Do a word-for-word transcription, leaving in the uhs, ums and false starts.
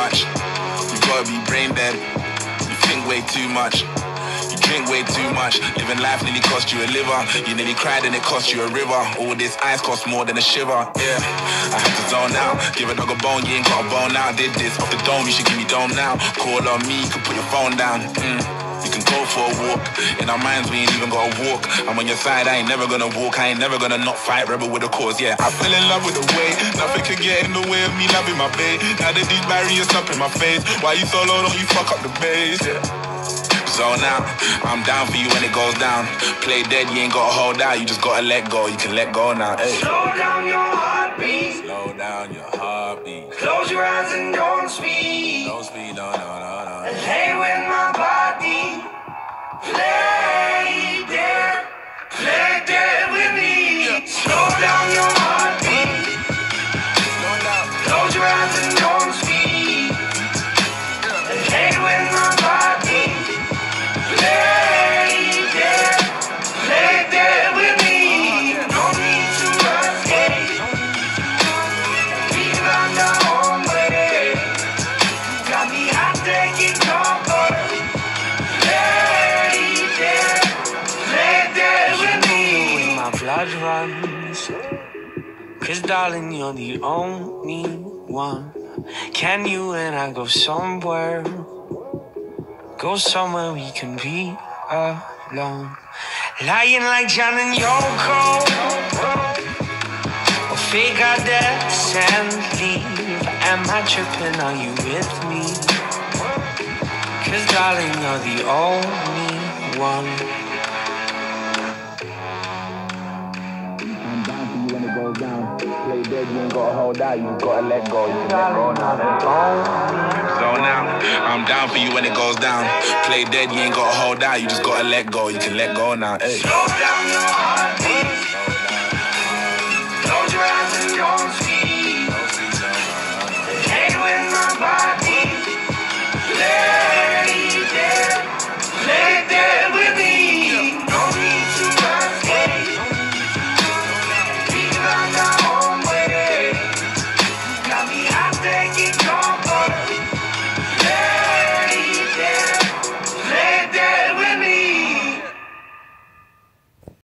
much. You gotta be brain dead. You think way too much. You drink way too much. Living life nearly cost you a liver. You nearly cried and it cost you a river. All this ice costs more than a shiver. Yeah, I had to zone out. Give a dog a bone, you ain't got a bone now. Did this off the dome, you should give me dome now. Call on me, you can put your phone down. Mm. You can go for a walk. In our minds, we ain't even gotta walk. I'm on your side, I ain't never gonna walk. I ain't never gonna not fight, rebel with a cause. Yeah, I fell in love with the way. Nothing can get in the way of me loving my babe. Now that these barriers up in my face. Why you so low, don't you fuck up the bass? Yeah. Zone out, I'm down for you when it goes down. Play dead, you ain't gotta hold out. You just gotta let go, you can let go now. Hey. Slow down your heartbeat. Slow down your heartbeat. Close your eyes and don't speak. Don't speak, no, no, no, no. And lay with my body. Play dead, play dead with me. Slow down your heartbeat. Slow down. Close your eyes and don't speak. And lay with my body. Play dead, play dead with me. No need to escape. We found our own way. Got me hot, taking cover. Play dead, play dead with me. My blood runs, 'cause darling, you're the only one. Can you and I go somewhere? Go somewhere we can be alone. Lying like John and Yoko. Or fake our deaths and leave. Am I tripping? Are you with me? 'Cause darling, you're the only one. I'm down for you when it goes down. Play dead, you ain't gotta hold out. You gotta let go, you can let go now. Zone out, I'm down for you when it goes down. Play dead, you ain't gotta hold out. You just gotta let go, you can let go now. Hey. Slow down your heartbeat. Close your eyes.